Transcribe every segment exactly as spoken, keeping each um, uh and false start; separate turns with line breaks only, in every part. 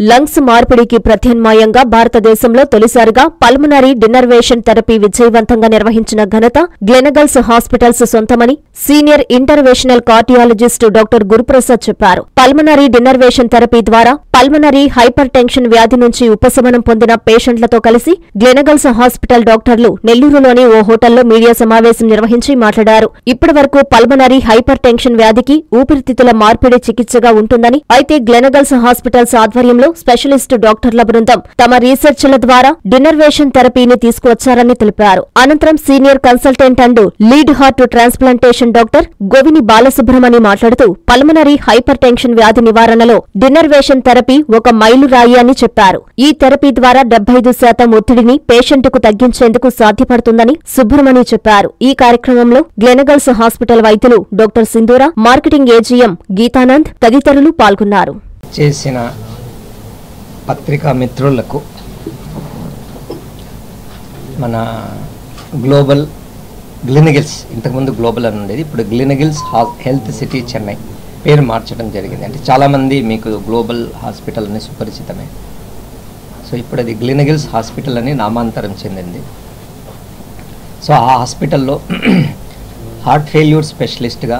Lungs మార్పిడికి ప్రత్యామ్నాయంగా భారతదేశంలో తొలిసారిగా పల్మనరీ డినర్వేషన్ థెరపీ విజయవంతంగా నిర్వహించిన ఘనత గ్లెనగల్స్ హాస్పిటల్స్ సొంతమని senior interventional cardiologist doctor Guruprasad చెప్పారు. పల్మనరీ డినర్వేషన్ థెరపీ ద్వారా పల్మనరీ హైపర్ టెన్షన్ వ్యాధి నుంచి ఉపశమనం పొందిన పేషెంట్లతో కలిసి గ్లెనగల్స్ హాస్పిటల్ డాక్టర్లు నెల్లూరులోని ఓ హోటల్లో మీడియా సమావేశం నిర్వహించి మాట్లాడారు. ఇప్పటివరకు పల్మనరీ హైపర్ టెన్షన్ వ్యాధికి ఊపిరితిత్తుల మార్పిడి చికిత్సగా ఉంటుందని, అయితే గ్లెనగల్స్ హాస్పిటల్స్ ఆధ్వర్యంలో స్పెషలిస్టు డాక్టర్ల బృందం తమ రీసెర్చ్ల ద్వారా డినర్వేషన్ థెరపీని తీసుకువచ్చారని తెలిపారు. అనంతరం senior consultant and lead heart transplantation doctor Govini Balasubramani మాట్లాడుతూ పల్మనరీ హైపర్ టెన్షన్ వ్యాధి నివారణలో డినర్వేషన్ థెరపీ ఒక మైలురాయి అని చెప్పారు. ఈ థెరపీ ద్వారా డెబ్బై ఐదు శాతం ఒత్తిడిని పేషెంట్కు తగ్గించేందుకు సాధ్యపడుతుందని సుబ్రహ్మణి చెప్పారు. ఈ కార్యక్రమంలో గ్లెనగల్స్ హాస్పిటల్ వైద్యులు doctor Sindhura, marketing AGM Geetanand తదితరులు పాల్గొన్నారు.
చేసిన పత్రికా మిత్రులకు, మన గ్లోబల్ గ్లెనగిల్స్, ఇంతకుముందు గ్లోబల్ అని ఉండేది, ఇప్పుడు గ్లెనగిల్స్ హెల్త్ సిటీ చెన్నై పేరు మార్చడం జరిగింది. అంటే చాలామంది మీకు గ్లోబల్ హాస్పిటల్ అని సుపరిచితమే. సో ఇప్పుడు అది గ్లెనగిల్స్ హాస్పిటల్ అని నామాంతరం చెందింది. సో ఆ హాస్పిటల్లో హార్ట్ ఫెయిల్యూర్ స్పెషలిస్ట్గా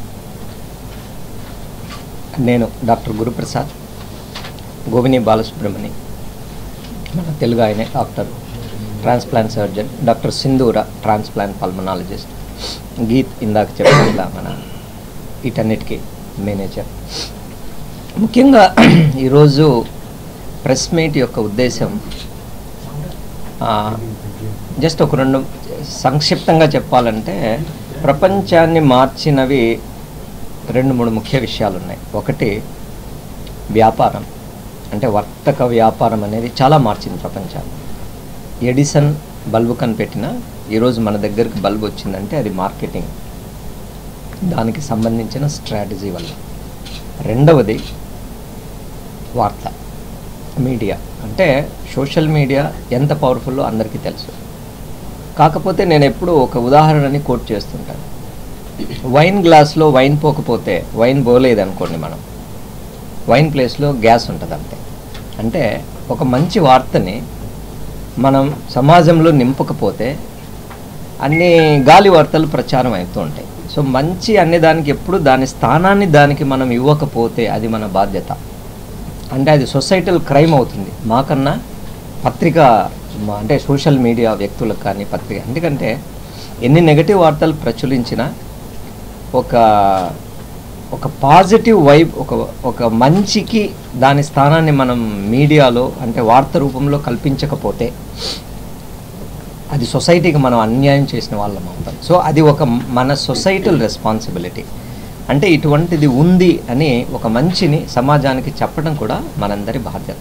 నేను డాక్టర్ గురుప్రసాద్, గోవిని బాలసుబ్రహ్మణి మన తెలుగు ఆయనే doctor, transplant surgeon, doctor Sindhura transplant pulmonologist, Geeth ఇందాక చెప్పినట్లా మన వీటన్నిటికీ మేనేజర్. ముఖ్యంగా ఈరోజు ప్రెస్ మీట్ యొక్క ఉద్దేశం జస్ట్ ఒక రెండు సంక్షిప్తంగా చెప్పాలంటే, ప్రపంచాన్ని మార్చినవి రెండు మూడు ముఖ్య విషయాలు ఉన్నాయి. ఒకటి వ్యాపారం, అంటే వర్తక వ్యాపారం అనేది చాలా మార్చింది ప్రపంచాన్ని. ఎడిసన్ బల్బు కనిపెట్టిన ఈరోజు మన దగ్గరికి బల్బు వచ్చిందంటే అది మార్కెటింగ్, దానికి సంబంధించిన స్ట్రాటజీ వల్ల. రెండవది వార్త, మీడియా. అంటే సోషల్ మీడియా ఎంత పవర్ఫుల్లో అందరికీ తెలుసు. కాకపోతే నేను ఎప్పుడూ ఒక ఉదాహరణని కోట్ చేస్తుంటాను. వైన్ గ్లాస్లో వైన్ పోకపోతే, వైన్ పోలేదు అనుకోండి, మనం వైన్ ప్లేస్లో గ్యాస్ ఉంటుంది అంతే. అంటే ఒక మంచి వార్తని మనం సమాజంలో నింపకపోతే అన్ని గాలి వార్తలు ప్రచారం అవుతూ ఉంటాయి. సో మంచి అనే దానికి ఎప్పుడు దాని స్థానాన్ని దానికి మనం ఇవ్వకపోతే అది మన బాధ్యత. అంటే అది సొసైటల్ క్రైమ్ అవుతుంది మాకన్నా పత్రిక, అంటే సోషల్ మీడియా వ్యక్తులకు కానీ పత్రిక. ఎందుకంటే ఎన్ని నెగటివ్ వార్తలు ప్రచురించినా ఒక ఒక పాజిటివ్ వైబ్, ఒక ఒక మంచికి దాని స్థానాన్ని మనం మీడియాలో అంటే వార్త రూపంలో కల్పించకపోతే అది సొసైటీకి మనం అన్యాయం చేసిన వాళ్ళం అవుతాం. సో అది ఒక మన సొసైటల్ రెస్పాన్సిబిలిటీ. అంటే ఇటువంటిది ఉంది అని ఒక మంచిని సమాజానికి చెప్పడం కూడా మనందరి బాధ్యత.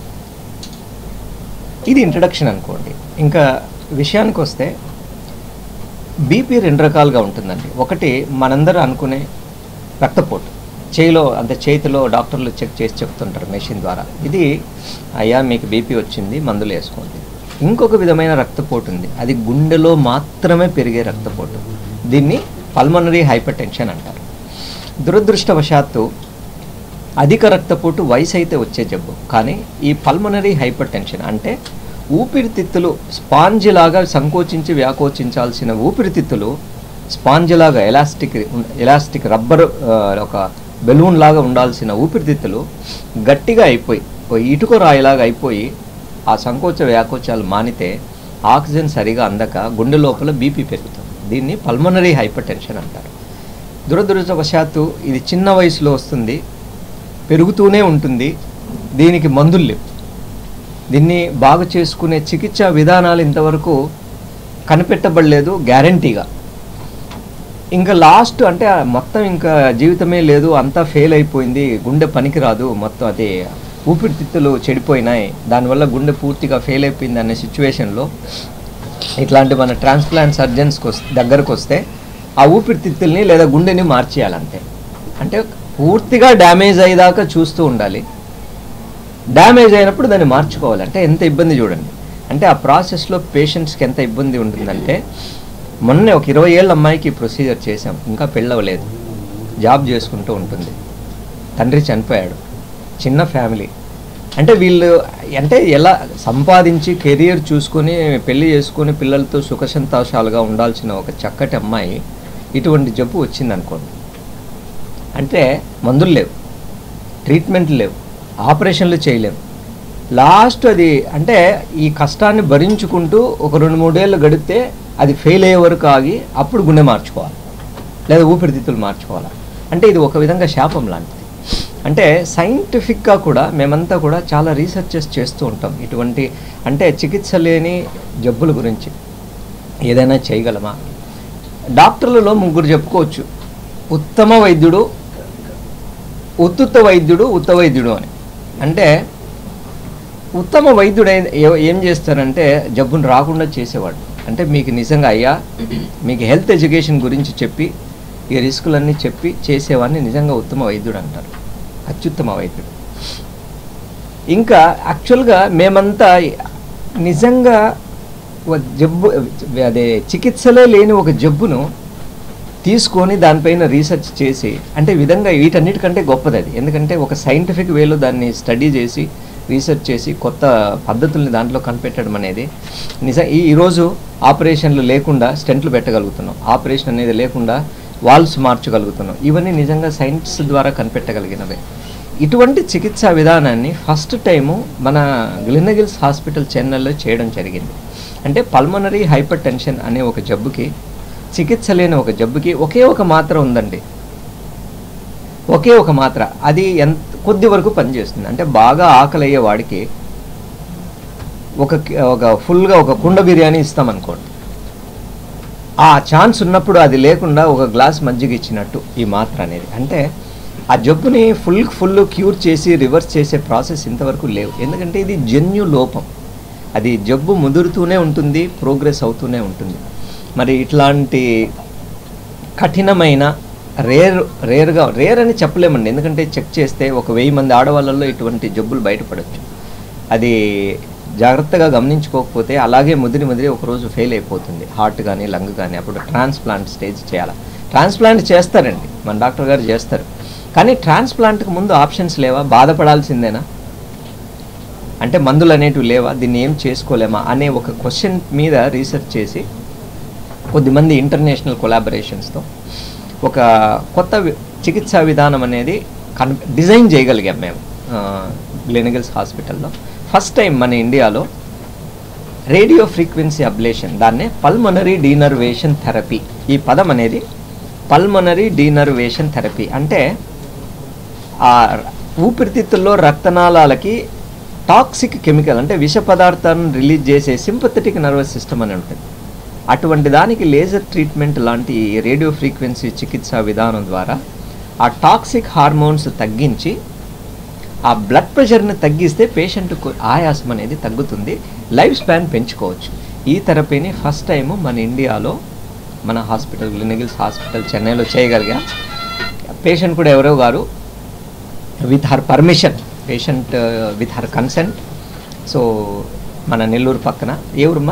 ఇది ఇంట్రడక్షన్ అనుకోండి. ఇంకా విషయానికి వస్తే, బీపీ రెండు రకాలుగా ఉంటుందండి. ఒకటి మనందరూ అనుకునే రక్తపోటు, చేయిలో అంటే చేతిలో డాక్టర్లు చెక్ చేసి చెప్తుంటారు మెషిన్ ద్వారా, ఇది అయ్యా మీకు బీపీ వచ్చింది, మందులు వేసుకోండి. ఇంకొక విధమైన రక్తపోటు ఉంది, అది గుండెలో మాత్రమే పెరిగే రక్తపోటు. దీన్ని పల్మనరీ హైపర్ టెన్షన్ అంటారు. దురదృష్టవశాత్తు అధిక రక్తపోటు వయసు అయితే వచ్చే జబ్బు, కానీ ఈ పల్మనరీ హైపర్ టెన్షన్ అంటే ఊపిరితిత్తులు స్పాంజిలాగా సంకోచించి వ్యాకోచించాల్సిన ఊపిరితిత్తులు స్పాంజిలాగా ఎలాస్టిక్ ఎలాస్టిక్ రబ్బర్ ఒక బెలూన్ లాగా ఉండాల్సిన ఊపిరితిత్తులు గట్టిగా అయిపోయి ఇటుక రాయిలాగా అయిపోయి ఆ సంకోచ వ్యాకోచాలు మానితే ఆక్సిజన్ సరిగా అందక గుండె లోపల బీపీ పెరుగుతుంది. దీన్ని పల్మనరీ హైపర్ టెన్షన్ అంటారు. దురదృష్టవశాత్తు ఇది చిన్న వయసులో వస్తుంది, పెరుగుతూనే ఉంటుంది, దీనికి మందులు లేవు. దీన్ని బాగు చేసుకునే చికిత్సా విధానాలు ఇంతవరకు కనిపెట్టబడలేదు గ్యారంటీగా. ఇంకా లాస్ట్ అంటే మొత్తం ఇంకా జీవితమే లేదు, అంతా ఫెయిల్ అయిపోయింది, గుండె పనికిరాదు, మొత్తం అది ఊపిరితిత్తులు చెడిపోయినాయి, దానివల్ల గుండె పూర్తిగా ఫెయిల్ అయిపోయింది అనే సిచ్యువేషన్లో ఇట్లాంటి మన ట్రాన్స్ప్లాంట్ సర్జన్స్కి దగ్గరకు వస్తే ఆ ఊపిరితిత్తుల్ని లేదా గుండెని మార్చేయాలంతే. అంటే పూర్తిగా డ్యామేజ్ అయ్యేదాకా చూస్తూ ఉండాలి. డ్యామేజ్ అయినప్పుడు దాన్ని మార్చుకోవాలంటే ఎంత ఇబ్బంది చూడండి. అంటే ఆ ప్రాసెస్లో పేషెంట్స్కి ఎంత ఇబ్బంది ఉంటుందంటే, మొన్నే ఒక ఇరవై ఏళ్ళ అమ్మాయికి ప్రొసీజర్ చేసాం, ఇంకా పెళ్ళవలేదు, జాబ్ చేసుకుంటూ ఉంటుంది, తండ్రి చనిపోయాడు, చిన్న ఫ్యామిలీ, అంటే వీళ్ళు అంటే ఎలా సంపాదించి కెరియర్ చూసుకొని పెళ్లి చేసుకొని పిల్లలతో సుఖ సంతోషాలుగా ఉండాల్సిన ఒక చక్కటి అమ్మాయి ఇటువంటి జబ్బు వచ్చిందనుకోండి, అంటే మందులు లేవు, ట్రీట్మెంట్లు లేవు, ఆపరేషన్లు చేయలేము, లాస్ట్ అది అంటే ఈ కష్టాన్ని భరించుకుంటూ ఒక రెండు మూడేళ్ళు గడిపితే అది ఫెయిల్ అయ్యే వరకు ఆగి అప్పుడు గుండె మార్చుకోవాలి లేదా ఊపిరితిత్తులు మార్చుకోవాలి. అంటే ఇది ఒక విధంగా శాపం లాంటిది. అంటే సైంటిఫిక్గా కూడా మేమంతా కూడా చాలా రీసెర్చెస్ చేస్తూ ఉంటాం ఇటువంటి అంటే చికిత్స లేని జబ్బుల గురించి ఏదైనా చేయగలమా. డాక్టర్లలో ముగ్గురు చెప్పుకోవచ్చు, ఉత్తమ వైద్యుడు, ఉత్తుత్త వైద్యుడు, ఉత్త వైద్యుడు అని. అంటే ఉత్తమ వైద్యుడు ఏం చేస్తారంటే జబ్బును రాకుండా చేసేవాడు. అంటే మీకు నిజంగా అయ్యా మీకు హెల్త్ ఎడ్యుకేషన్ గురించి చెప్పి ఈ రిస్కులన్నీ చెప్పి చేసేవాడిని నిజంగా ఉత్తమ వైద్యుడు అంటారు, అత్యుత్తమ వైద్యుడు. ఇంకా యాక్చువల్గా మేమంతా నిజంగా జబ్బు అదే చికిత్సలే లేని ఒక జబ్బును తీసుకొని దానిపైన రీసెర్చ్ చేసి అంటే విధంగా వీటన్నిటికంటే గొప్పది అది. ఎందుకంటే ఒక సైంటిఫిక్ వేలో దాన్ని స్టడీ చేసి రీసెర్చ్ చేసి కొత్త పద్ధతుల్ని దాంట్లో కనిపెట్టడం అనేది నిజం. ఈ ఈరోజు ఆపరేషన్లు లేకుండా స్టెంట్లు పెట్టగలుగుతున్నాం, ఆపరేషన్ అనేది లేకుండా వాల్వ్స్ మార్చగలుగుతున్నాం. ఇవన్నీ నిజంగా సైన్స్ ద్వారా కనిపెట్టగలిగినవే. ఇటువంటి చికిత్సా విధానాన్ని ఫస్ట్ టైము మన గ్లెనగిల్స్ హాస్పిటల్ చెన్నైలో చేయడం జరిగింది. అంటే పల్మనరీ హైపర్ టెన్షన్ అనే ఒక జబ్బుకి, చికిత్స లేని ఒక జబ్బుకి ఒకే ఒక మాత్ర ఉందండి, ఒకే ఒక మాత్ర. అది ఎంత కొద్ది వరకు పనిచేస్తుంది. అంటే బాగా ఆకలి అయ్యే వాడికి ఒక ఒక ఫుల్గా ఒక కుండ బిర్యానీ ఇస్తామనుకోండి, ఆ ఛాన్స్ ఉన్నప్పుడు అది లేకుండా ఒక గ్లాస్ మజ్జిగ ఇచ్చినట్టు ఈ మాత్ర అనేది. అంటే ఆ జబ్బుని ఫుల్ ఫుల్ క్యూర్ చేసి రివర్స్ చేసే ప్రాసెస్ ఇంతవరకు లేవు. ఎందుకంటే ఇది జన్యు లోపం, అది జబ్బు ముదురుతూనే ఉంటుంది, ప్రోగ్రెస్ అవుతూనే ఉంటుంది. మరి ఇట్లాంటి కఠినమైన రేర్ రేర్గా రేర్ అని చెప్పలేమండి. ఎందుకంటే చెక్ చేస్తే ఒక వెయ్యి మంది ఆడవాళ్ళల్లో ఇటువంటి జబ్బులు బయటపడవచ్చు. అది జాగ్రత్తగా గమనించుకోకపోతే అలాగే ముదిరి ముదిరి ఒకరోజు ఫెయిల్ అయిపోతుంది, హార్ట్ కానీ లంగ్ కానీ. అప్పుడు ట్రాన్స్ప్లాంట్ స్టేజ్ చేయాలి. ట్రాన్స్ప్లాంట్ చేస్తారండి, మన డాక్టర్ గారు చేస్తారు. కానీ ట్రాన్స్ప్లాంట్కి ముందు ఆప్షన్స్ లేవా, బాధపడాల్సిందేనా, అంటే మందులు అనేటివి లేవా, దీన్ని ఏం చేసుకోలేమా అనే ఒక క్వశ్చన్ మీద రీసెర్చ్ చేసి కొద్దిమంది ఇంటర్నేషనల్ కొలాబరేషన్స్తో ఒక కొత్త చికిత్సా విధానం అనేది కన్ డిజైన్ చేయగలిగాం మేము గ్లెనగిల్స్ హాస్పిటల్లో. ఫస్ట్ టైం మన ఇండియాలో రేడియో ఫ్రీక్వెన్సీ అబ్లేషన్, దాన్నే పల్మనరీ డీనర్వేషన్ థెరపీ. ఈ పదం అనేది పల్మనరీ డీనర్వేషన్ థెరపీ అంటే ఆ ఊపిరితిత్తుల్లో రక్తనాళాలకి టాక్సిక్ కెమికల్ అంటే విష పదార్థాలను రిలీజ్ చేసే సింపథెటిక్ నర్వస్ సిస్టమ్ అని ఉంటుంది. అటువంటి దానికి లేజర్ ట్రీట్మెంట్ లాంటి రేడియో ఫ్రీక్వెన్సీ చికిత్సా విధానం ద్వారా ఆ టాక్సిక్ హార్మోన్స్ తగ్గించి ఆ బ్లడ్ ప్రెషర్ని తగ్గిస్తే పేషెంట్కు ఆయాసం అనేది తగ్గుతుంది, లైఫ్ స్పాన్ పెంచుకోవచ్చు. ఈ థెరపీని ఫస్ట్ టైము మన ఇండియాలో మన హాస్పిటల్ గ్లెనగిల్స్ హాస్పిటల్ చెన్నైలో చేయగలిగా. పేషెంట్ కూడా ఎవరో గారు with her permission, patient with her consent. So మన నెల్లూరు పక్కన ఏ ఊరమ్మా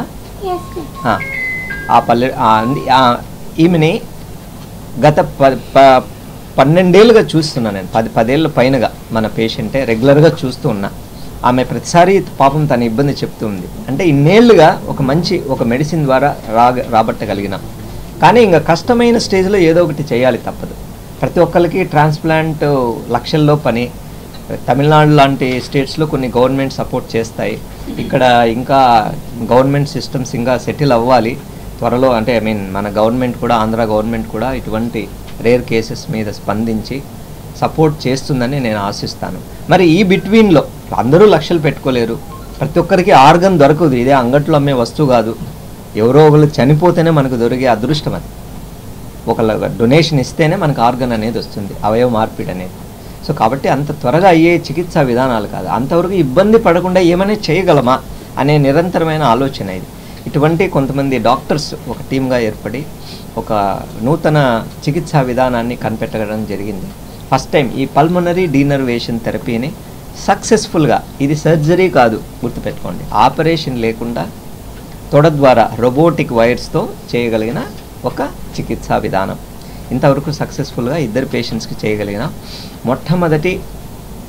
ఆ పల్లె ఈమెని గత ప పన్నెండేళ్ళుగా చూస్తున్నా నేను, పది పదేళ్ళ పైనగా మన పేషెంటే రెగ్యులర్గా చూస్తూ ఉన్నా. ఆమె ప్రతిసారి పాపం తన ఇబ్బంది చెప్తూ ఉంది. అంటే ఇన్నేళ్లుగా ఒక మంచి ఒక మెడిసిన్ ద్వారా రా రాబట్టగలిగినాం. కానీ ఇంకా కష్టమైన స్టేజ్లో ఏదో ఒకటి చేయాలి, తప్పదు. ప్రతి ఒక్కరికి ట్రాన్స్ప్లాంట్ లక్షల్లో పని. తమిళనాడు లాంటి స్టేట్స్లో కొన్ని గవర్నమెంట్ సపోర్ట్ చేస్తాయి, ఇక్కడ ఇంకా గవర్నమెంట్ సిస్టమ్స్ ఇంకా సెటిల్ అవ్వాలి త్వరలో. అంటే ఐ మీన్ మన గవర్నమెంట్ కూడా, ఆంధ్ర గవర్నమెంట్ కూడా ఇటువంటి రేర్ కేసెస్ మీద స్పందించి సపోర్ట్ చేస్తుందని నేను ఆశిస్తాను. మరి ఈ బిట్వీన్లో అందరూ లక్షలు పెట్టుకోలేరు, ప్రతి ఒక్కరికి ఆర్గన్ దొరకదు, ఇదే అంగట్లో అమ్మే వస్తువు కాదు. ఎవరో ఒకళ్ళు చనిపోతేనే మనకు దొరికే అదృష్టం అది. ఒకళ్ళ డొనేషన్ ఇస్తేనే మనకు ఆర్గన్ అనేది వస్తుంది, అవయవ మార్పిడి అనేది. సో కాబట్టి అంత త్వరగా అయ్యే చికిత్సా విధానాలు కాదు. అంతవరకు ఇబ్బంది పడకుండా ఏమైనా చేయగలమా అనే నిరంతరమైన ఆలోచన ఇది. ఇటువంటి కొంతమంది డాక్టర్స్ ఒక టీమ్గా ఏర్పడి ఒక నూతన చికిత్సా విధానాన్ని కనిపెట్టడం జరిగింది. ఫస్ట్ టైం ఈ పల్మనరీ డీనర్వేషన్ థెరపీని సక్సెస్ఫుల్గా, ఇది సర్జరీ కాదు గుర్తుపెట్టుకోండి, ఆపరేషన్ లేకుండా తొడ ద్వారా రోబోటిక్ వైర్స్తో చేయగలిగిన ఒక చికిత్సా విధానం. ఇంతవరకు సక్సెస్ఫుల్గా ఇద్దరు పేషెంట్స్కి చేయగలిగిన మొట్టమొదటి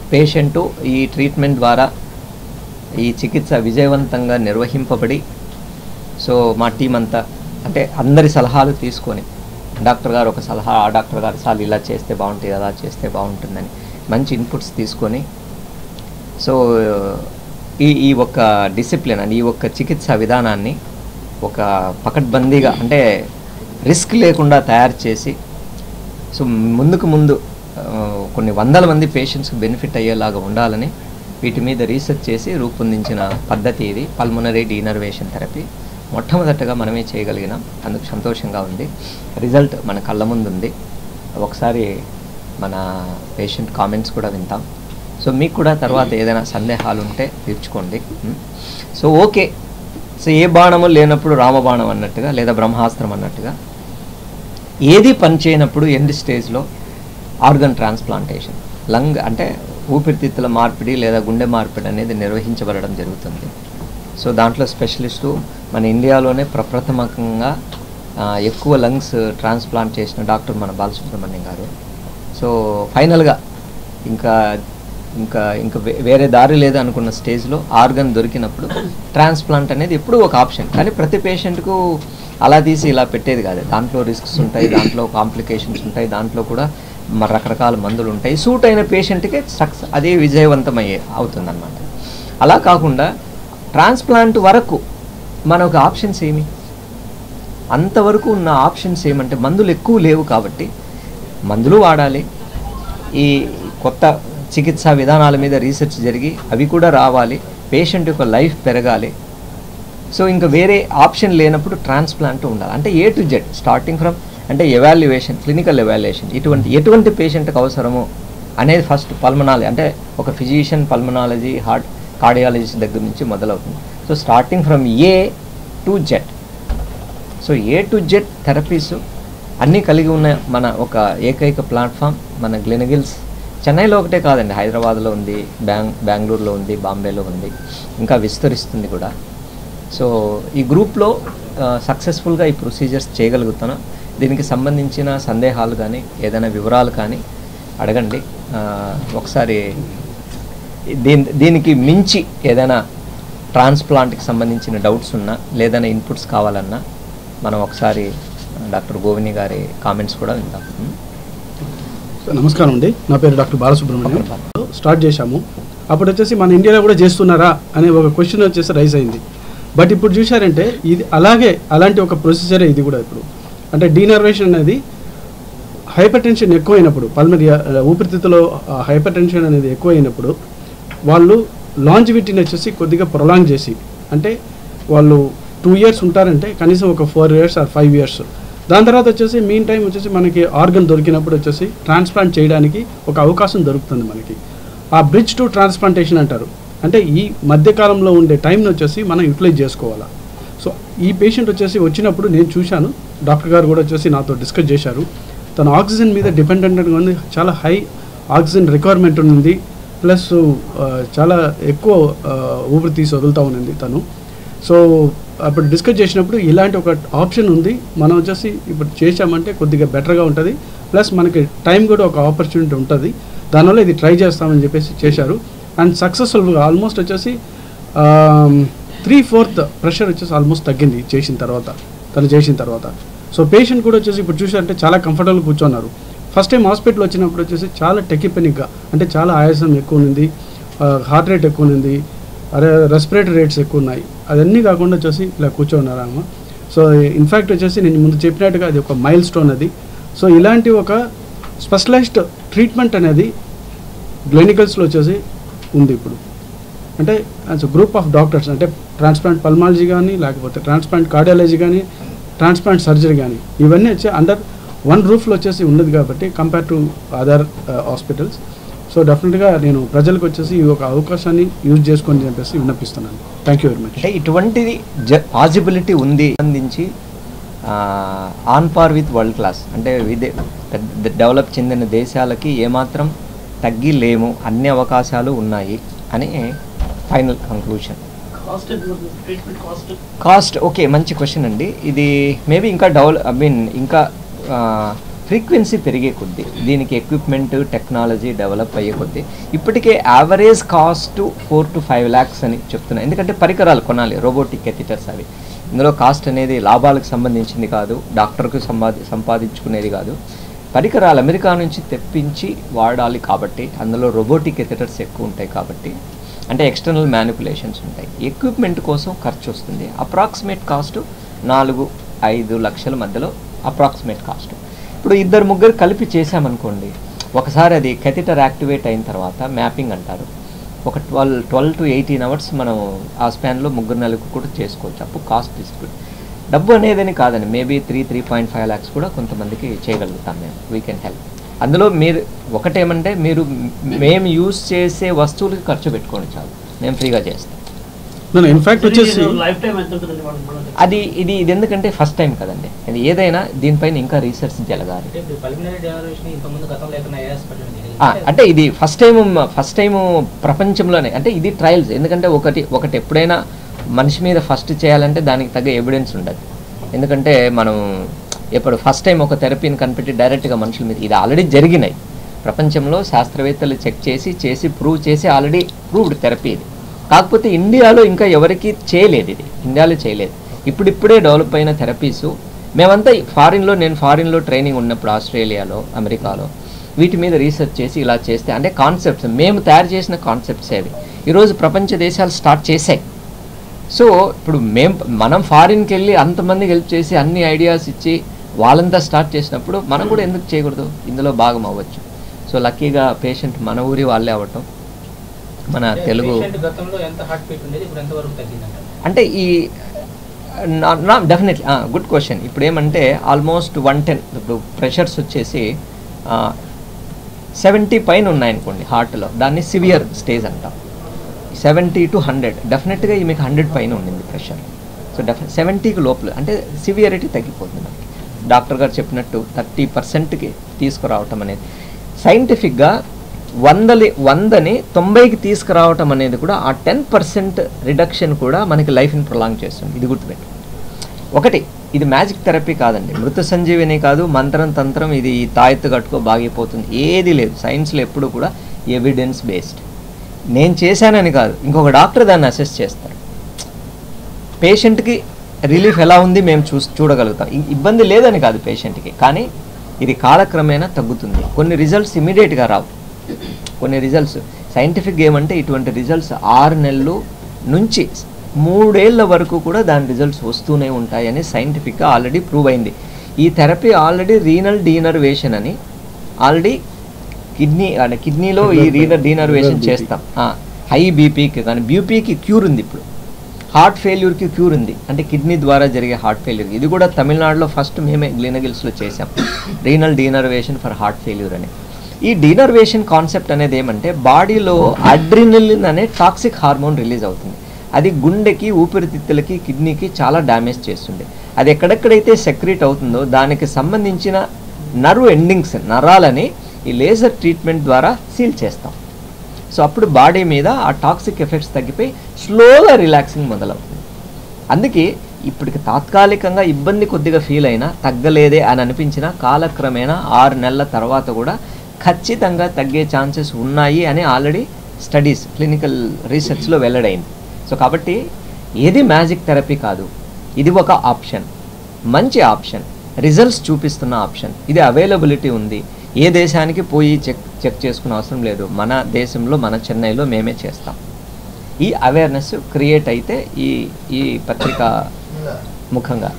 పేషెంటు ఈ ట్రీట్మెంట్ ద్వారా ఈ చికిత్స విజయవంతంగా నిర్వహింపబడి సో మా టీం అంతా అంటే అందరి సలహాలు తీసుకొని డాక్టర్ గారు ఒక సలహా ఆ డాక్టర్ గారు సార్ ఇలా చేస్తే బాగుంటుంది అలా చేస్తే బాగుంటుందని మంచి ఇన్పుట్స్ తీసుకొని సో ఈ ఈ ఒక్క డిసిప్లిన్ అని ఈ ఒక్క చికిత్సా విధానాన్ని ఒక పకడ్బందీగా అంటే రిస్క్ లేకుండా తయారు చేసి సో ముందుకు ముందు కొన్ని వందల మంది పేషెంట్స్కి బెనిఫిట్ అయ్యేలాగా ఉండాలని వీటి మీద రీసెర్చ్ చేసి రూపొందించిన పద్ధతి ఇది పల్మనరీ డీనర్వేషన్ థెరపీ. మొట్టమొదటగా మనమే చేయగలిగినాం, అందుకు సంతోషంగా ఉంది. రిజల్ట్ మన కళ్ళ ముందు ఉంది. ఒకసారి మన పేషెంట్ కామెంట్స్ కూడా వింటాం. సో మీకు కూడా తర్వాత ఏదైనా సందేహాలు ఉంటే తీర్చుకోండి. సో ఓకే, సో ఏ బాణము లేనప్పుడు రామబాణం అన్నట్టుగా లేదా బ్రహ్మాస్త్రం అన్నట్టుగా ఏది పని చేయనప్పుడు ఎండ్ స్టేజ్లో ఆర్గన్ ట్రాన్స్ప్లాంటేషన్ లంగ్ అంటే ఊపిరితిత్తుల మార్పిడి లేదా గుండె మార్పిడి అనేది నిర్వహించబడడం జరుగుతుంది. సో దాంట్లో స్పెషలిస్టు మన ఇండియాలోనే ప్రప్రథమంగా ఎక్కువ లంగ్స్ ట్రాన్స్ప్లాంట్ చేసిన డాక్టర్ మన బాలసుబ్రహ్మణ్యం గారు. సో ఫైనల్గా ఇంకా ఇంకా ఇంకా వేరే దారి లేదు అనుకున్న స్టేజ్లో ఆర్గన్ దొరికినప్పుడు ట్రాన్స్ప్లాంట్ అనేది ఎప్పుడూ ఒక ఆప్షన్. కానీ ప్రతి పేషెంట్కు అలా తీసి ఇలా పెట్టేది కాదు. దాంట్లో రిస్క్స్ ఉంటాయి, దాంట్లో కాంప్లికేషన్స్ ఉంటాయి, దాంట్లో కూడా మరి రకరకాల మందులు ఉంటాయి. సూట్ అయిన పేషెంట్కే సక్సెస్ అదే విజయవంతమయ్యే అవుతుందన్నమాట. అలా కాకుండా ట్రాన్స్ప్లాంట్ వరకు మనకు ఆప్షన్స్ ఏమి, అంతవరకు ఉన్న ఆప్షన్స్ ఏమంటే మందులు ఎక్కువ లేవు కాబట్టి మందులు వాడాలి, ఈ కొత్త చికిత్సా విధానాల మీద రీసెర్చ్ జరిగి అవి కూడా రావాలి, పేషెంట్ యొక్క లైఫ్ పెరగాలి. సో ఇంకా వేరే ఆప్షన్ లేనప్పుడు ట్రాన్స్ప్లాంట్ ఉండాలి. అంటే A to Z starting from అంటే ఎవాల్యుయేషన్, క్లినికల్ ఎవాల్యుయేషన్, ఇటువంటి ఎటువంటి పేషెంట్కి అవసరమో అనేది ఫస్ట్ పల్మనాలజీ అంటే ఒక ఫిజిషియన్ పల్మనాలజీ హార్ట్ కార్డియాలజిస్ట్ దగ్గర నుంచి మొదలవుతుంది. So starting from A to Z. So A to Z therapies అన్నీ కలిగి ఉన్న మన ఒక ఏకైక ప్లాట్ఫామ్ మన గ్లెనగిల్స్. చెన్నైలో ఒకటే కాదండి, హైదరాబాద్లో ఉంది, బ్యాంగ్ బెంగళూరులో ఉంది, బాంబేలో ఉంది, ఇంకా విస్తరిస్తుంది కూడా. సో ఈ గ్రూప్లో సక్సెస్ఫుల్గా ఈ ప్రొసీజర్స్ చేయగలుగుతాను. దీనికి సంబంధించిన సందేహాలు కానీ ఏదైనా వివరాలు కానీ అడగండి. ఒకసారి దీని దీనికి మించి ఏదైనా ట్రాన్స్ప్లాంట్కి సంబంధించిన డౌట్స్ ఉన్నా లేదైనా ఇన్పుట్స్ కావాలన్నా మనం ఒకసారి డాక్టర్ గోవిని గారి కామెంట్స్ కూడా విందాం.
నమస్కారం అండి, నా పేరు డాక్టర్ బాలసుబ్రహ్మణ్యం. స్టార్ట్ చేశాము, అప్పుడు వచ్చేసి మన ఇండియాలో కూడా చేస్తున్నారా అనే ఒక క్వశ్చన్ వచ్చేసి రైజ్ అయింది. బట్ ఇప్పుడు చూశారంటే ఇది అలాగే అలాంటి ఒక ప్రొసీజరే ఇది కూడా. ఇప్పుడు అంటే డీనర్వేషన్ అనేది హైపర్ టెన్షన్ ఎక్కువైనప్పుడు, పల్మరీ ఊపిరితిత్తులో హైపర్ టెన్షన్ అనేది ఎక్కువైనప్పుడు వాళ్ళు లాంజివిటీని వచ్చేసి కొద్దిగా ప్రొలాంగ్ చేసి, అంటే వాళ్ళు టూ ఇయర్స్ ఉంటారంటే కనీసం ఒక four years or five years దాని తర్వాత వచ్చేసి మీన్ టైం వచ్చేసి మనకి ఆర్గన్ దొరికినప్పుడు వచ్చేసి ట్రాన్స్ప్లాంట్ చేయడానికి ఒక అవకాశం దొరుకుతుంది మనకి. ఆ బ్రిడ్జ్ టు ట్రాన్స్ప్లాంటేషన్ అంటారు. అంటే ఈ మధ్యకాలంలో ఉండే టైంని వచ్చేసి మనం యూటిలైజ్ చేసుకోవాలా. సో ఈ పేషెంట్ వచ్చేసి వచ్చినప్పుడు నేను చూశాను, డాక్టర్ గారు కూడా వచ్చేసి నాతో డిస్కస్ చేశారు. తను ఆక్సిజన్ మీద డిపెండెంట్గా ఉంది, చాలా హై ఆక్సిజన్ రిక్వైర్మెంట్ ఉంది, ప్లస్ చాలా ఎక్కువ ఊపిరి తీసి వదులుతూ ఉంది తను. సో అప్పుడు డిస్కస్ చేసినప్పుడు ఇలాంటి ఒక ఆప్షన్ ఉంది, మనం వచ్చేసి ఇప్పుడు చేసామంటే కొద్దిగా బెటర్గా ఉంటుంది, ప్లస్ మనకి టైం కూడా ఒక ఆపర్చునిటీ ఉంటుంది, దానివల్ల ఇది ట్రై చేస్తామని చెప్పేసి చేశారు. అండ్ సక్సెస్ఫుల్గా ఆల్మోస్ట్ వచ్చేసి త్రీ ఫోర్త్ ప్రెషర్ వచ్చేసి ఆల్మోస్ట్ తగ్గింది చేసిన తర్వాత, తను చేసిన తర్వాత. సో పేషెంట్ కూడా వచ్చేసి ఇప్పుడు చూసారంటే చాలా కంఫర్టబుల్ కూర్చున్నారు. ఫస్ట్ టైం హాస్పిటల్ వచ్చినప్పుడు వచ్చేసి చాలా టెకిపెనిక్గా, అంటే చాలా ఆయాసం ఎక్కువ ఉంది, హార్ట్ రేట్ ఎక్కువ ఉంది, అరే రెస్పిరేటరీ రేట్స్ ఎక్కువ ఉన్నాయి, అదన్నీ కాకుండా వచ్చేసి ఇలా కూర్చోన్నారు అమ్మ. సో ఇన్ఫ్యాక్ట్ వచ్చేసి నేను ముందు చెప్పినట్టుగా అది ఒక మైల్ స్టోన్ అది. సో ఇలాంటి ఒక స్పెషలైజ్డ్ ట్రీట్మెంట్ అనేది గ్లెనికల్స్లో వచ్చేసి ఉంది ఇప్పుడు. అంటే యాజ్ గ్రూప్ ఆఫ్ డాక్టర్స్, అంటే ట్రాన్స్ప్లాంట్ పల్మాలజీ కానీ, లేకపోతే ట్రాన్స్ప్లాంట్ కార్డియాలజీ కానీ, ట్రాన్స్ప్లాంట్ సర్జరీ కానీ, ఇవన్నీ వచ్చి అండర్ వన్ రూఫ్లో వచ్చేసి ఉన్నది కాబట్టి compare to other hospitals. So డెఫినెట్గా నేను ప్రజలకు వచ్చేసి ఈ ఒక అవకాశాన్ని యూజ్ చేసుకొని చెప్పేసి విన్నపిస్తున్నాను. Thank you very much.
అంటే ఇటువంటిది పాసిబిలిటీ ఉంది అందించి on par with world class, అంటే విదే డెవలప్ చెందిన దేశాలకి ఏమాత్రం తగ్గి లేము, అన్ని అవకాశాలు ఉన్నాయి అని ఫైనల్ కంక్లూషన్. కాస్ట్ ఓకే, మంచి క్వశ్చన్ అండి ఇది. మేబీ ఇంకా డెవలప్ ఐ మీన్ ఇంకా ఫ్రీక్వెన్సీ పెరిగే కొద్దీ, దీనికి ఎక్విప్మెంట్ టెక్నాలజీ డెవలప్ అయ్యే కొద్దీ ఇప్పటికే average cost four to five lakhs అని చెప్తున్నాను. ఎందుకంటే పరికరాలు కొనాలి, రోబోటిక్ కెథిటర్స్ అవి. ఇందులో కాస్ట్ అనేది లాభాలకు సంబంధించింది కాదు, డాక్టర్కు సంపాది సంపాదించుకునేది కాదు. పరికరాలు అమెరికా నుంచి తెప్పించి వాడాలి కాబట్టి అందులో రోబోటిక్ కెథిటర్స్ ఎక్కువ ఉంటాయి కాబట్టి, అంటే ఎక్స్టర్నల్ మ్యానిపులేషన్స్ ఉంటాయి. ఎక్విప్మెంట్ కోసం ఖర్చు వస్తుంది. అప్రాక్సిమేట్ కాస్ట్ నాలుగు ఐదు లక్షల మధ్యలో అప్రాక్సిమేట్ కాస్ట్. ఇప్పుడు ఇద్దరు ముగ్గురు కలిపి చేసామనుకోండి, ఒకసారి అది కెథిటర్ యాక్టివేట్ అయిన తర్వాత మ్యాపింగ్ అంటారు, ఒక twelve twelve to eighteen hours మనం ఆ స్పాన్లో ముగ్గురు నలుగురు కూడా చేసుకోవచ్చు. అప్పుడు కాస్ట్ డిస్ట్రిబ్యూట్ డబ్బు అనేదని కాదండి, maybe three three point five lakhs కూడా కొంతమందికి చేయగలుగుతాం మేము. We can help. అందులో మీరు ఒకటేమంటే మీరు మేము యూజ్ చేసే వస్తువులకి ఖర్చు పెట్టుకోండి చాలు, మేము ఫ్రీగా చేస్తాం.
ఇన్ఫాక్ట్ వచ్చేసి
అది ఇది ఇది ఎందుకంటే ఫస్ట్ టైం కదండి, అది ఏదైనా దీనిపైన ఇంకా రీసెర్చ్ జరగాలి. అంటే ఇది ఫస్ట్ టైం ఫస్ట్ టైం ప్రపంచంలోనే, అంటే ఇది ట్రయల్స్. ఎందుకంటే ఒకటి ఒకటి ఎప్పుడైనా మనిషి మీద ఫస్ట్ చేయాలంటే దానికి తగ్గ ఎవిడెన్స్ ఉండదు. ఎందుకంటే మనం ఇప్పుడు ఫస్ట్ టైం ఒక థెరపీని కనిపెట్టి డైరెక్ట్గా మనుషుల మీద, ఇది ఆల్రెడీ జరిగినాయి ప్రపంచంలో, శాస్త్రవేత్తలు చెక్ చేసి చేసి ప్రూవ్ చేసి ఆల్రెడీ ప్రూవ్డ్ థెరపీ ఇది. కాకపోతే ఇండియాలో ఇంకా ఎవరికి చేయలేదు, ఇది ఇండియాలో చేయలేదు. ఇప్పుడిప్పుడే డెవలప్ అయిన థెరపీసు మేమంతా ఫారిన్లో, నేను ఫారిన్లో ట్రైనింగ్ ఉన్నప్పుడు ఆస్ట్రేలియాలో అమెరికాలో వీటి మీద రీసెర్చ్ చేసి ఇలా చేస్తే, అంటే కాన్సెప్ట్స్ మేము తయారు చేసిన కాన్సెప్ట్స్ అవి ఈరోజు ప్రపంచ దేశాలు స్టార్ట్ చేశాయి. సో ఇప్పుడు మేము మనం ఫారిన్కి వెళ్ళి అంతమందికి హెల్ప్ చేసి అన్ని ఐడియాస్ ఇచ్చి వాళ్ళంతా స్టార్ట్ చేసినప్పుడు మనం కూడా ఎందుకు చేయకూడదు, ఇందులో భాగం అవ్వచ్చు. సో లక్కీగా పేషెంట్ మన ఊరి వాళ్ళే అవ్వటం, మన తెలుగు అంటే ఈ నా డెఫినెట్లీ గుడ్ క్వశ్చన్. ఇప్పుడు ఏమంటే ఆల్మోస్ట్ వన్ టెన్ ఇప్పుడు ప్రెషర్స్ వచ్చేసి సెవెంటీ పైన ఉన్నాయనుకోండి హార్ట్లో, దాన్ని సివియర్ స్టేజ్ అంటాం. సెవెంటీ టు హండ్రెడ్ డెఫినెట్గా మీకు హండ్రెడ్ పైన ఉండింది ప్రెషర్. సో డెఫినెట్ సెవెంటీకి లోపల అంటే సివియరిటీ తగ్గిపోతుంది. మనకి డాక్టర్ గారు చెప్పినట్టు థర్టీ పర్సెంట్కి తీసుకురావటం అనేది సైంటిఫిక్గా వందలి వందని తొంభైకి తీసుకురావటం అనేది కూడా ఆ టెన్ పర్సెంట్ రిడక్షన్ కూడా మనకి లైఫ్ని ప్రొలాంగ్ చేస్తుంది. ఇది గుర్తుపెట్టు. ఒకటి, ఇది మ్యాజిక్ థెరపీ కాదండి, మృత సంజీవిని కాదు, మంత్రం తంత్రం ఇది తాయెత్తు కట్టుకో బాగిపోతుంది ఏది లేదు. సైన్స్లో ఎప్పుడు కూడా ఎవిడెన్స్ బేస్డ్. నేను చేశానని కాదు, ఇంకొక డాక్టర్ దాన్ని అసెస్ చేస్తారు. పేషెంట్కి రిలీఫ్ ఎలా ఉంది మేము చూ చూడగలుగుతాం, ఇబ్బంది లేదని కాదు పేషెంట్కి, కానీ ఇది కాలక్రమేణా తగ్గుతుంది. కొన్ని రిజల్ట్స్ ఇమీడియట్గా రావు, కొన్ని రిజల్ట్స్ సైంటిఫిక్ ఏమంటే ఇటువంటి రిజల్ట్స్ ఆరు నెలలు నుంచి మూడేళ్ల వరకు కూడా దాని రిజల్ట్స్ వస్తూనే ఉంటాయని సైంటిఫిక్గా ఆల్రెడీ ప్రూవ్ అయింది. ఈ థెరపీ ఆల్రెడీ రీనల్ డీనర్వేషన్ అని ఆల్రెడీ కిడ్నీ అంటే కిడ్నీలో ఈ రీనల్ డీనర్వేషన్ చేస్తాం. హై బీపీకి కానీ బీపీకి క్యూర్ ఉంది, ఇప్పుడు హార్ట్ ఫెయిల్యూర్కి క్యూర్ ఉంది, అంటే కిడ్నీ ద్వారా జరిగే హార్ట్ ఫెయిల్యూర్. ఇది కూడా తమిళనాడులో ఫస్ట్ మేమే గ్లినగిల్స్లో చేసాం, renal denervation for heart failure అని. ఈ డీనర్వేషన్ కాన్సెప్ట్ అనేది ఏమంటే బాడీలో అడ్రినలిన్ అనే టాక్సిక్ హార్మోన్ రిలీజ్ అవుతుంది. అది గుండెకి, ఊపిరితిత్తులకి, కిడ్నీకి చాలా డ్యామేజ్ చేస్తుంది. అది ఎక్కడెక్కడైతే సెక్రీట్ అవుతుందో దానికి సంబంధించిన నర్వ్ ఎండింగ్స్, నరాలని ఈ లేజర్ ట్రీట్మెంట్ ద్వారా సీల్ చేస్తాం. సో అప్పుడు బాడీ మీద ఆ టాక్సిక్ ఎఫెక్ట్స్ తగ్గిపోయి స్లోగా రిలాక్సింగ్ మొదలవుతుంది. అందుకే ఇప్పటికి తాత్కాలికంగా ఇబ్బంది కొద్దిగా ఫీల్ అయినా, తగ్గలేదే అని అనిపించిన కాలక్రమేణా ఆరు నెలల తర్వాత కూడా ఖచ్చితంగా తగ్గే ఛాన్సెస్ ఉన్నాయి అని ఆల్రెడీ స్టడీస్, క్లినికల్ రీసెర్చ్లో వెల్లడైంది. సో కాబట్టి ఏది మ్యాజిక్ థెరపీ కాదు, ఇది ఒక ఆప్షన్, మంచి ఆప్షన్, రిజల్ట్స్ చూపిస్తున్న ఆప్షన్. ఇది అవైలబిలిటీ ఉంది, ఏ దేశానికి పోయి చెక్ చెక్ చేసుకునే అవసరం లేదు. మన దేశంలో, మన చెన్నైలో మేమే చేస్తాం. ఈ అవేర్నెస్ క్రియేట్ అయితే ఈ ఈ పత్రిక ముఖంగా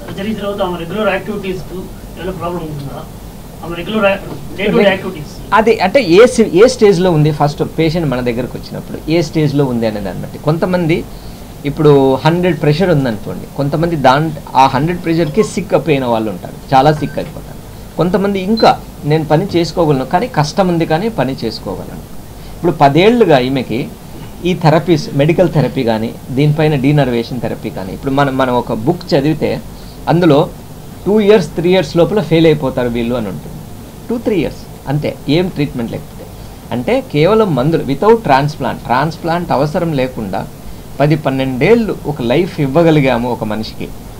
అది అంటే ఏ ఏ స్టేజ్లో ఉంది, ఫస్ట్ పేషెంట్ మన దగ్గరకు వచ్చినప్పుడు ఏ స్టేజ్లో ఉంది అనే దాన్ని బట్టి. కొంతమంది ఇప్పుడు హండ్రెడ్ ప్రెషర్ ఉందనుకోండి, కొంతమంది దాని ఆ హండ్రెడ్ ప్రెషర్కి సిక్ అయిపోయిన వాళ్ళు ఉంటారు, చాలా సిక్ అయిపోతారు. కొంతమంది ఇంకా నేను పని చేసుకోగలను కానీ కష్టం ఉంది కానీ పని చేసుకోగలను. ఇప్పుడు పదేళ్లుగా ఈమెకి ఈ థెరపీస్, మెడికల్ థెరపీ కానీ, దీనిపైన డీనర్వేషన్ థెరపీ కానీ, ఇప్పుడు మనం మనం ఒక బుక్ చదివితే అందులో టూ ఇయర్స్ త్రీ ఇయర్స్ లోపల ఫెయిల్ అయిపోతారు వీళ్ళు అని ఉంటుంది. టూ త్రీ ఇయర్స్ అంతే, ఏం ట్రీట్మెంట్ లేకపోతే. అంటే కేవలం మందులు, వితౌట్ ట్రాన్స్ప్లాంట్ ట్రాన్స్ప్లాంట్ అవసరం లేకుండా పది పన్నెండేళ్ళు ఒక లైఫ్ ఇవ్వగలిగాము ఒక మనిషికి. అంటే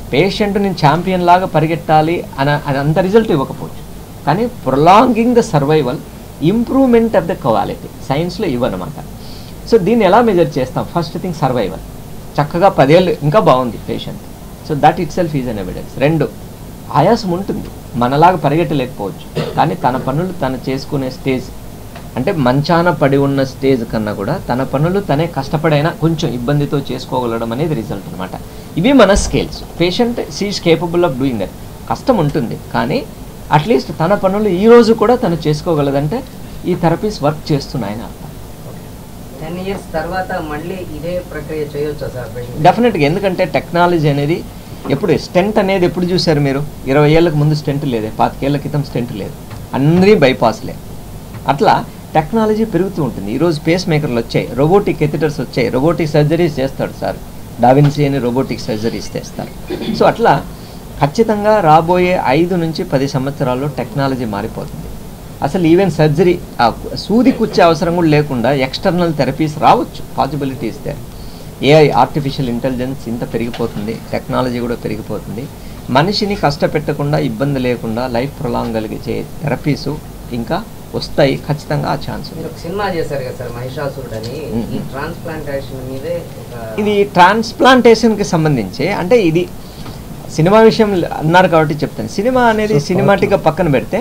పేషెంట్ నేను ఛాంపియన్ లాగా పరిగెట్టాలి అని అని అంత రిజల్ట్ ఇవ్వకపోవచ్చు, కానీ prolonging the survival, improvement of the quality సైన్స్లో ఇవ్వనమాట. సో దీన్ని ఎలా మెజర్ చేస్తాం? ఫస్ట్ థింగ్ సర్వైవల్, చక్కగా పదేళ్ళు ఇంకా బాగుంది patient, so that itself is an evidence. రెండు, ఆయాసం ఉంటుంది, మనలాగా పరిగెట్టలేకపోవచ్చు, కానీ తన పనులు తను చేసుకునే స్టేజ్, అంటే మంచాన పడి ఉన్న స్టేజ్ కన్నా కూడా తన పనులు తనే కష్టపడైనా కొంచెం ఇబ్బందితో చేసుకోగలడం అనేది రిజల్ట్ అనమాట. ఇవి మన scales. Patient she's capable of doing that. కష్టం ఉంటుంది, కానీ అట్లీస్ట్ తన పనులు ఈ రోజు కూడా తను చేసుకోగలదంటే ఈ థెరపీస్ వర్క్ చేస్తున్నాయని అర్థం.
టెన్ ఇయర్స్ తర్వాత మళ్ళీ ఇదే ప్రక్రియ చేయొచ్చా సార్?
డెఫినెట్గా, ఎందుకంటే టెక్నాలజీ అనేది ఎప్పుడు స్టెంట్ అనేది ఎప్పుడు చూశారు మీరు? ఇరవై ఏళ్ళకి ముందు స్టెంట్ లేదే, పాతికేళ్ల క్రితం స్టెంట్ లేదు, అన్నీ బైపాస్లే. అట్లా టెక్నాలజీ పెరుగుతూ ఉంటుంది. ఈరోజు పేస్ మేకర్లు వచ్చాయి, రోబోటిక్ ఎథిటర్స్ వచ్చాయి, రోబోటిక్ సర్జరీస్ చేస్తాడు సార్, డావిన్సీ అని రోబోటిక్ సర్జరీస్ చేస్తారు. సో అట్లా ఖచ్చితంగా రాబోయే ఐదు నుంచి పది సంవత్సరాల్లో టెక్నాలజీ మారిపోతుంది. అసలు ఈవెన్ సర్జరీ సూది కుచ్చే అవసరం కూడా లేకుండా ఎక్స్టర్నల్ థెరపీస్ రావచ్చు, పాసిబిలిటీస్ దే. ఏఐ, ఆర్టిఫిషియల్ ఇంటెలిజెన్స్ ఇంత పెరిగిపోతుంది, టెక్నాలజీ కూడా పెరిగిపోతుంది. మనిషిని కష్టపెట్టకుండా, ఇబ్బంది లేకుండా లైఫ్ ప్రొలాంగ్ కలిగే థెరపీసు ఇంకా వస్తాయి, ఖచ్చితంగా ఆ ఛాన్స్ ఉంది.
సినిమా చేశారు కదా సార్ మహిషాసురుడు అని, ఈ ట్రాన్స్ప్లాంటేషన్ మీదే.
ఇది ట్రాన్స్ప్లాంటేషన్కి సంబంధించి, అంటే ఇది సినిమా విషయం అన్నారు కాబట్టి చెప్తాను. సినిమా అనేది సినిమాటిక్గా పక్కన పెడితే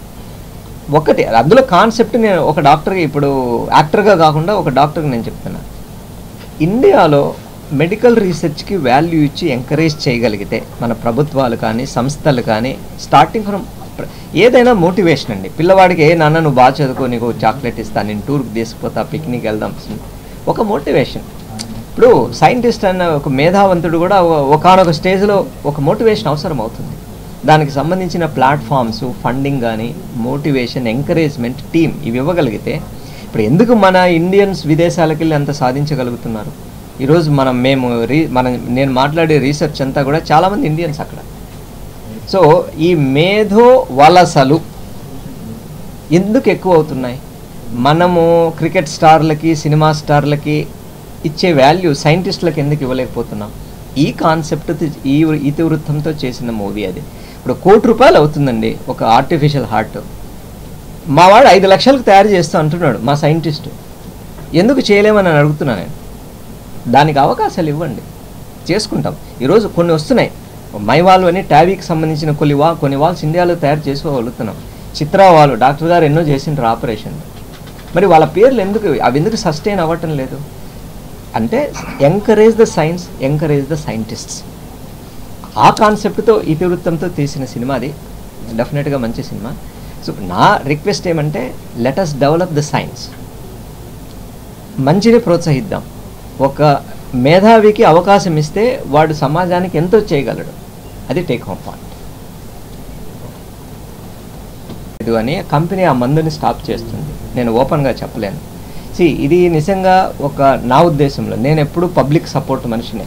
ఒకటి అందులో కాన్సెప్ట్, నేను ఒక డాక్టర్గా, ఇప్పుడు యాక్టర్గా కాకుండా ఒక డాక్టర్గా నేను చెప్తున్నా, ఇండియాలో మెడికల్ రీసెర్చ్కి వాల్యూ ఇచ్చి ఎంకరేజ్ చేయగలిగితే మన ప్రభుత్వాలు కానీ సంస్థలు కానీ, స్టార్టింగ్ ఫ్రమ్ ఏదైనా మోటివేషన్ అండి. పిల్లవాడికి ఏ నాన్న నువ్వు బాగా చదువుకో, నీకు చాక్లెట్ ఇస్తాను, నేను టూర్కి తీసుకుపోతా, పిక్నిక్ వెళ్దాం, ఒక మోటివేషన్. ఇప్పుడు సైంటిస్ట్ అన్న ఒక మేధావంతుడు కూడా ఒకనొక స్టేజ్లో ఒక మోటివేషన్ అవసరం అవుతుంది. దానికి సంబంధించిన ప్లాట్ఫామ్స్, ఫండింగ్ కానీ, మోటివేషన్, ఎంకరేజ్మెంట్, టీమ్ ఇవి ఇవ్వగలిగితే, ఇప్పుడు ఎందుకు మన ఇండియన్స్ విదేశాలకు వెళ్ళి అంత సాధించగలుగుతున్నారు? ఈరోజు మనం మేము రీ మన నేను మాట్లాడే రీసెర్చ్ అంతా కూడా చాలామంది ఇండియన్స్ అక్కడ. సో ఈ మేధో వలసలు ఎందుకు ఎక్కువ అవుతున్నాయి? మనము క్రికెట్ స్టార్లకి, సినిమా స్టార్లకి ఇచ్చే వాల్యూ సైంటిస్టులకు ఎందుకు ఇవ్వలేకపోతున్నాం? ఈ కాన్సెప్ట్, ఈ ఇతివృత్తంతో చేసిన మూవీ అది. ఇప్పుడు కోటి రూపాయలు అవుతుందండి ఒక ఆర్టిఫిషియల్ హార్ట్. మా వాడు ఐదు లక్షలకు తయారు చేస్తూ అంటున్నాడు మా సైంటిస్టు. ఎందుకు చేయలేమని అడుగుతున్నాను నేను. దానికి అవకాశాలు ఇవ్వండి, చేసుకుంటాం. ఈరోజు కొన్ని వస్తున్నాయి, మైవాల్ అని టావీకి సంబంధించిన కొన్ని వా కొన్ని వాల్స్ ఇండియాలో తయారు చేసుకోగలుగుతున్నాం. చిత్రా వాళ్ళు డాక్టర్ గారు ఎన్నో చేసింటారు ఆపరేషన్. మరి వాళ్ళ పేర్లు ఎందుకు అవి ఎందుకు సస్టైన్ అవ్వటం లేదు అంటే, encourage the science, encourage the scientists. ఆ కాన్సెప్ట్తో, ఇతివృత్తంతో తీసిన సినిమా అది. డెఫినెట్గా మంచి సినిమా. సో నా రిక్వెస్ట్ ఏమంటే, let us develop the science, మంచిని ప్రోత్సహిద్దాం. ఒక మేధావికి అవకాశం ఇస్తే వాడు సమాజానికి ఎంతో చేయగలడు, అది టేక్ హోమ్ పాయింట్. ఇది అని కంపెనీ ఆ మందుని స్టాప్ చేస్తుంది, నేను ఓపెన్గా చెప్పలేను. సి ఇది నిజంగా ఒక నా ఉద్దేశంలో, నేను ఎప్పుడు పబ్లిక్ సపోర్ట్ మనిషినే.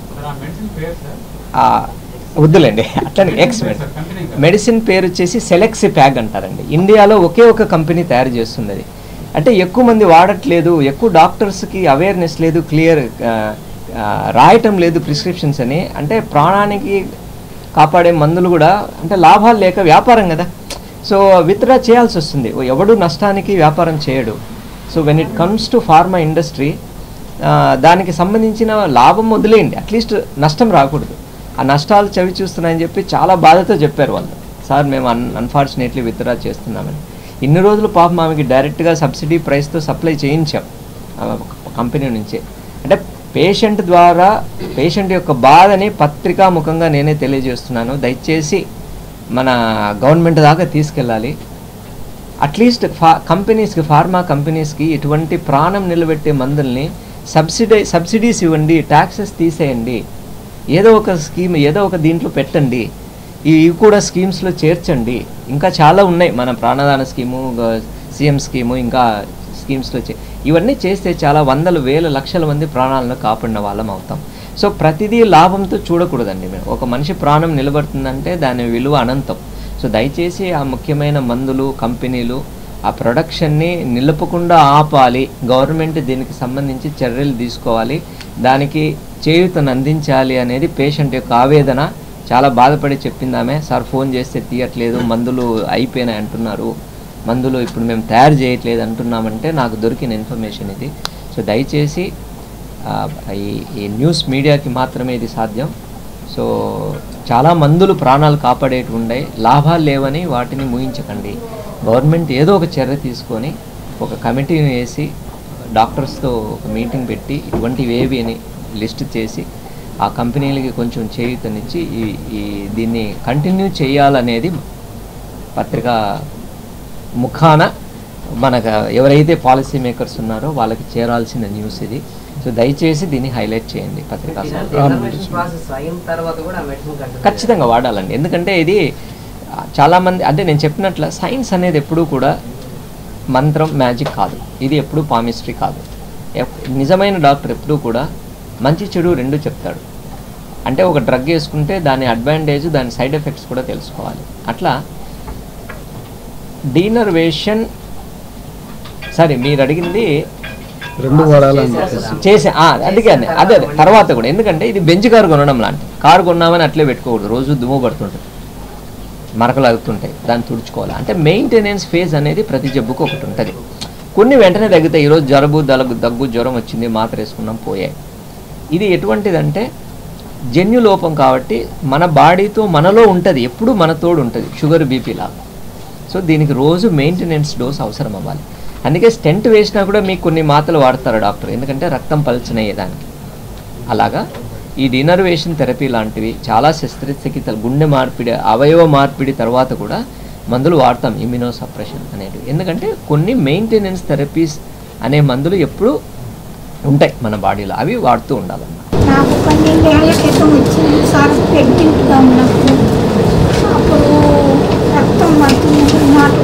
వద్దులేండి అట్లనే, ఎక్స్ మెడిసిన్ పేరు వచ్చేసి సెలెక్సి ప్యాగ్ అంటారండి. ఇండియాలో ఒకే ఒక కంపెనీ తయారు చేస్తున్నది. అంటే ఎక్కువ మంది వాడట్లేదు, ఎక్కువ డాక్టర్స్కి అవేర్నెస్ లేదు, క్లియర్ రాయటం లేదు ప్రిస్క్రిప్షన్స్ అని. అంటే ప్రాణానికి కాపాడే మందులు కూడా అంటే లాభాలు లేక వ్యాపారం కదా, సో విత్డ్రా చేయాల్సి వస్తుంది. ఎవడు నష్టానికి వ్యాపారం చేయడు. So when it comes to pharma industry, దానికి సంబంధించిన లాభం వదిలేయండి, అట్లీస్ట్ నష్టం రాకూడదు. ఆ నష్టాలు చవి చూస్తున్నాయని చెప్పి చాలా బాధతో చెప్పారు వాళ్ళు, సార్ మేము అన్ అన్ఫార్చునేట్లీ విత్డ్రా చేస్తున్నామని. ఇన్ని రోజులు పాపం ఆమెకి డైరెక్ట్గా సబ్సిడీ ప్రైస్తో సప్లై చేయించాం కంపెనీ నుంచి. అంటే పేషెంట్ ద్వారా పేషెంట్ యొక్క బాధని పత్రికాముఖంగా నేనే తెలియజేస్తున్నాను. దయచేసి మన గవర్నమెంట్ దాకా తీసుకెళ్ళాలి. అట్లీస్ట్ ఫా కంపెనీస్కి ఫార్మా కంపెనీస్కి ఇటువంటి ప్రాణం నిలబెట్టే మందుల్ని సబ్సిడీ సబ్సిడీస్ ఇవ్వండి, ట్యాక్సెస్ తీసేయండి, ఏదో ఒక స్కీమ్ ఏదో ఒక దీంట్లో పెట్టండి, ఇవి కూడా స్కీమ్స్లో చేర్చండి. ఇంకా చాలా ఉన్నాయి, మన ప్రాణదాన స్కీము, సీఎం స్కీము, ఇంకా స్కీమ్స్లో చే ఇవన్నీ చేస్తే చాలా వందల వేల లక్షల మంది ప్రాణాలను కాపాడిన వాళ్ళం అవుతాం. సో ప్రతిదీ లాభంతో చూడకూడదండి. మేము ఒక మనిషి ప్రాణం నిలబడుతుందంటే దాని విలువ అనంతం. సో దయచేసి ఆ ముఖ్యమైన మందులు కంపెనీలు ఆ ప్రొడక్షన్ని నిలుపకుండా ఆపాలి. గవర్నమెంట్ దీనికి సంబంధించి చర్యలు తీసుకోవాలి, దానికి చేయూతను అందించాలి అనేది పేషెంట్ యొక్క ఆవేదన. చాలా బాధపడి చెప్పింది ఆమె, సార్ ఫోన్ చేస్తే తీయట్లేదు, మందులు అయిపోయినాయి అంటున్నారు, మందులు ఇప్పుడు మేము తయారు చేయట్లేదు అంటున్నామంటే నాకు దొరికిన ఇన్ఫర్మేషన్ ఇది. సో దయచేసి ఈ ఈ న్యూస్ మీడియాకి మాత్రమే ఇది సాధ్యం. సో చాలా మందులు ప్రాణాలు కాపాడేటి ఉన్నాయి, లాభాలు లేవని వాటిని ముగించకండి. గవర్నమెంట్ ఏదో ఒక చర్య తీసుకొని ఒక కమిటీని వేసి డాక్టర్స్తో ఒక మీటింగ్ పెట్టి ఇటువంటివి ఏవి అని లిస్ట్ చేసి ఆ కంపెనీలకి కొంచెం చేయూతనిచ్చి ఈ ఈ దీన్ని కంటిన్యూ చేయాలనేది పత్రికా ముఖాన మనకు ఎవరైతే పాలసీ మేకర్స్ ఉన్నారో వాళ్ళకి చేరాల్సిన న్యూస్ ఇది. సో దయచేసి దీన్ని హైలైట్ చేయండి పత్రికా. ఖచ్చితంగా వాడాలండి, ఎందుకంటే ఇది చాలామంది అంటే నేను చెప్పినట్లు సైన్స్ అనేది ఎప్పుడూ కూడా మంత్రం మ్యాజిక్ కాదు, ఇది ఎప్పుడూ పామిస్ట్రీ కాదు. నిజమైన డాక్టర్ ఎప్పుడూ కూడా మంచి చెడు రెండు చెప్తాడు. అంటే ఒక డ్రగ్ వేసుకుంటే దాని అడ్వాంటేజ్ దాని సైడ్ ఎఫెక్ట్స్ కూడా తెలుసుకోవాలి. అట్లా డీనర్వేషన్ సరే మీరు అడిగింది
రెండు వాడాలని
చేసే అందుకే అదే అదే తర్వాత కూడా, ఎందుకంటే ఇది బెంచ్ కారు కొనడం లాంటి, కారు కొన్నామని అట్లే పెట్టుకోకూడదు, రోజు దుమ్ము పడుతుంటుంది, మరకలు అగుతుంటాయి, దాన్ని తుడుచుకోవాలి. అంటే మెయింటెనెన్స్ ఫేజ్ అనేది ప్రతి జబ్బుకు ఒకటి ఉంటుంది. కొన్ని వెంటనే తగ్గుతాయి, ఈరోజు జలుబు దలగు దగ్గు జ్వరం వచ్చింది మాత్ర వేసుకున్నాం పోయాయి. ఇది ఎటువంటిదంటే జన్యు లోపం కాబట్టి మన బాడీతో మనలో ఉంటుంది, ఎప్పుడు మనతోడు ఉంటుంది, షుగర్ బీపీ లాగా. సో దీనికి రోజు మెయింటెనెన్స్ డోస్ అవసరం అవ్వాలి. అందుకే స్టెంట్ వేసినా కూడా మీకు కొన్ని మాత్రలు వాడతారు డాక్టర్, ఎందుకంటే రక్తం పలచనయ్యేదానికి. అలాగా ఈ డినర్వేషన్ థెరపీ లాంటివి చాలా శస్త్రచికిత్సలు, గుండె మార్పిడి, అవయవ మార్పిడి తర్వాత కూడా మందులు వాడతాం, ఇమ్యూనో సప్రెషన్ అనేవి. ఎందుకంటే కొన్ని మెయింటెనెన్స్ థెరపీస్ అనే మందులు ఎప్పుడు ఉంటాయి మన బాడీలో, అవి వాడుతూ ఉండాలన్నమాట.
నాకు పన్నెండేళ్ల క్రితం వచ్చింది సార్, ప్రెగ్నెంట్గా ఉన్నప్పుడు. అప్పుడు రక్తం పడుతుంది నాకు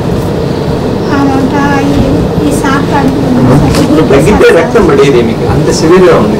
ఈ సార్
రక్తం పడేది మీకు అంత సివియర్గా ఉంది.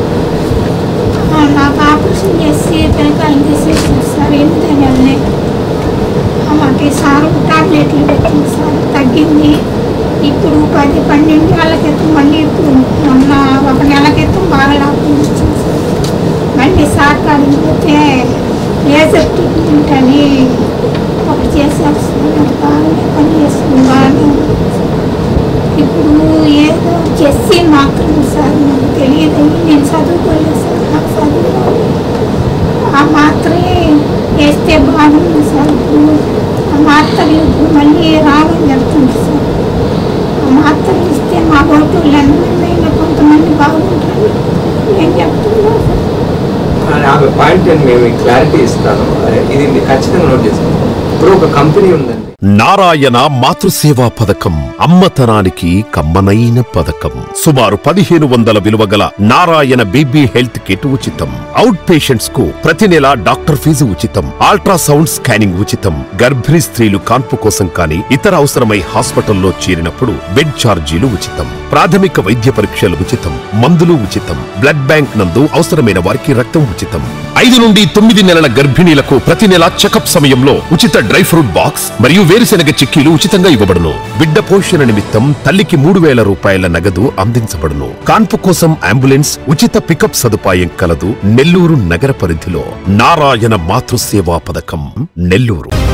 నాకు ఆపరేషన్ చేసి పిల్లకాయలు తీసేసారు సార్, ఎందుకని మాకు సార్ టాబ్లెట్లు పెట్టింది సార్, తగ్గింది. ఇప్పుడు పది పన్నెండు నెలల క్రితం మళ్ళీ ఇప్పుడు మొన్న ఒక నెల క్రితం బాగా లాభం వచ్చింది సార్. మళ్ళీ సార్ కాడికి పోతే లేజర్ ట్రీట్మెంట్ అని ఒకటి చేశారు సార్, బాగానే పని చేస్తుంది, బాగానే ఉంది. ఇప్పుడు ఏదో చేసి మాత్రమే సార్, నాకు తెలియదు, నేను చదువుకోలేదు సార్, నాకు చదువు ఆ మాత్రమే వేస్తే బాగుంది సార్. ఇప్పుడు ఆ మాత్రలు ఇప్పుడు మళ్ళీ రావడం జరుగుతుంది సార్. ఆ మాత్రలు ఇస్తే మా ఓటర్లు ఎంతమంది కొంతమంది బాగుంటారు, నేను చెప్తున్నాను
సార్. పాయింట్ మేము క్లారిటీ ఇస్తాను, ఇది ఖచ్చితంగా నోట్ చేసుకోండి. ఇప్పుడు ఒక కంపెనీ ఉందండి,
నారాయణ మాతృసేవా పథకం, అమ్మతనానికి కమ్మనైన పథకం. సుమారు పదిహేను వందల విలువ గల నారాయణ బేబీ హెల్త్ కిట్ ఉచితం. అవుట్ పేషెంట్స్ కు ప్రతి నెల డాక్టర్ ఫీజు ఉచితం. అల్ట్రాసౌండ్ స్కానింగ్ ఉచితం. గర్భిణీ స్త్రీలు కాన్పు కోసం కానీ ఇతర అవసరమై హాస్పిటల్లో చేరినప్పుడు బెడ్ ఛార్జీలు ఉచితం. ప్రాథమిక వైద్య పరీక్షలు ఉచితం. మందులు ఉచితం. బ్లడ్ బ్యాంక్ నందు అవసరమైన వారికి రక్తం ఉచితం. ఐదు నుండి తొమ్మిది నెలల గర్భిణీలకు ప్రతి నెల చెకప్ సమయంలో ఉచిత డ్రై ఫ్రూట్ బాక్స్ మరియు వేరుశెనగ చిక్కీలు ఉచితంగా ఇవ్వబడును. బిడ్డ పోషణ నిమిత్తం తల్లికి మూడు వేల రూపాయల నగదు అందించబడును. కాన్పు కోసం అంబులెన్స్ ఉచిత పికప్ సదుపాయం కలదు. నెల్లూరు నగర పరిధిలో నారాయణ మాతృసేవా పథకం, నెల్లూరు.